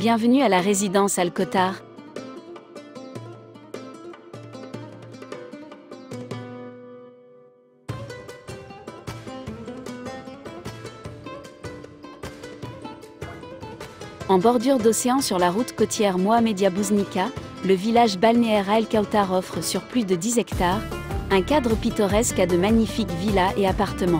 Bienvenue à la résidence Al-Kotar. En bordure d'océan sur la route côtière Mohamedia Bouznika, le village balnéaire Al-Kotar offre sur plus de 10 hectares, un cadre pittoresque à de magnifiques villas et appartements.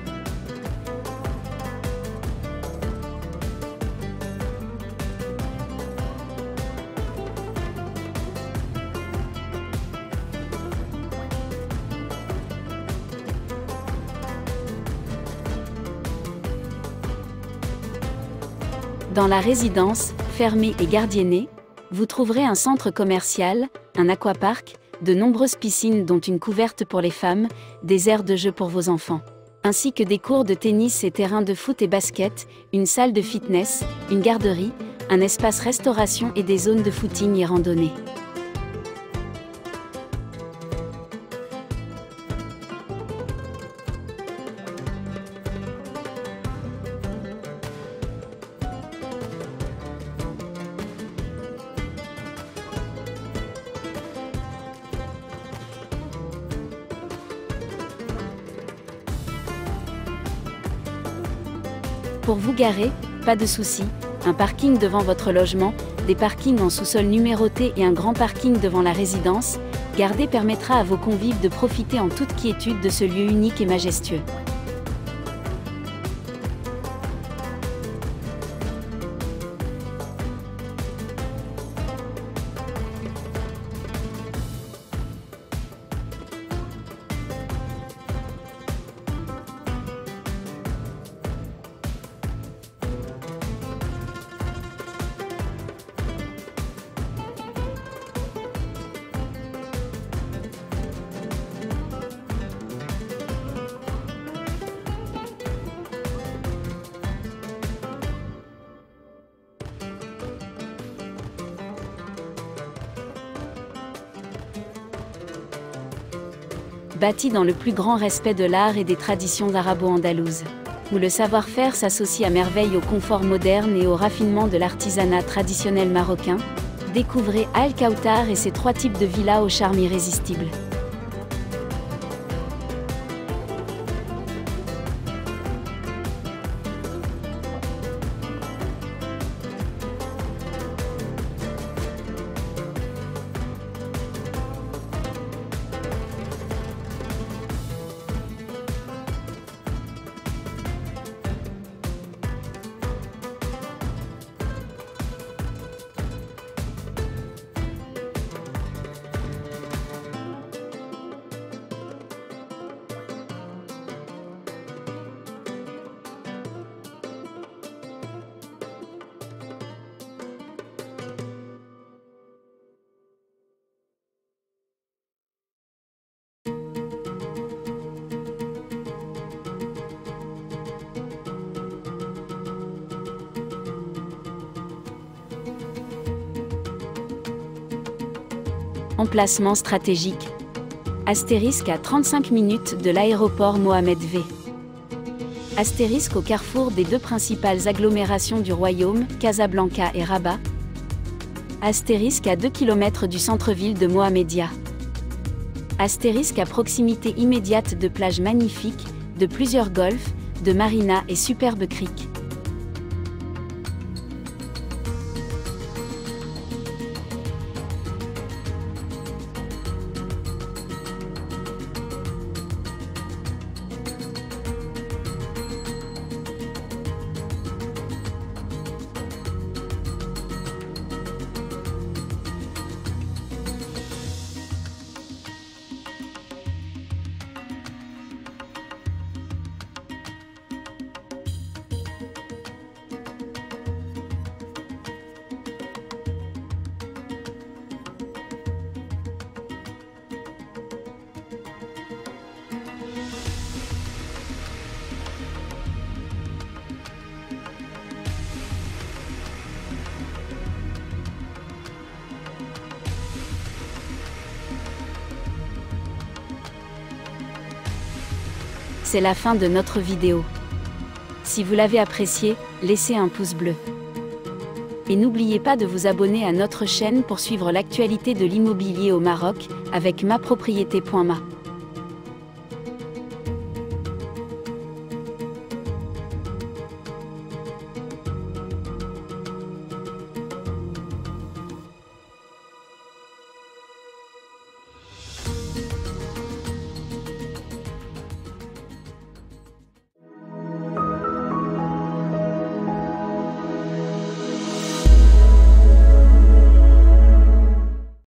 Dans la résidence, fermée et gardiennée, vous trouverez un centre commercial, un aquapark, de nombreuses piscines dont une couverte pour les femmes, des aires de jeu pour vos enfants, ainsi que des cours de tennis et terrains de foot et basket, une salle de fitness, une garderie, un espace restauration et des zones de footing et randonnée. Pour vous garer, pas de souci, un parking devant votre logement, des parkings en sous-sol numérotés et un grand parking devant la résidence, garder permettra à vos convives de profiter en toute quiétude de ce lieu unique et majestueux. Bâti dans le plus grand respect de l'art et des traditions arabo-andalouses, où le savoir-faire s'associe à merveille au confort moderne et au raffinement de l'artisanat traditionnel marocain, découvrez Al-Kotar et ses 3 types de villas au charme irrésistible. Emplacement stratégique. Astérisque à 35 minutes de l'aéroport Mohamed V. Astérisque au carrefour des 2 principales agglomérations du royaume, Casablanca et Rabat. Astérisque à 2 km du centre-ville de Mohamedia. Astérisque à proximité immédiate de plages magnifiques, de plusieurs golfs, de marinas et superbes criques. C'est la fin de notre vidéo. Si vous l'avez apprécié, laissez un pouce bleu. Et n'oubliez pas de vous abonner à notre chaîne pour suivre l'actualité de l'immobilier au Maroc, avec mapropriété.ma.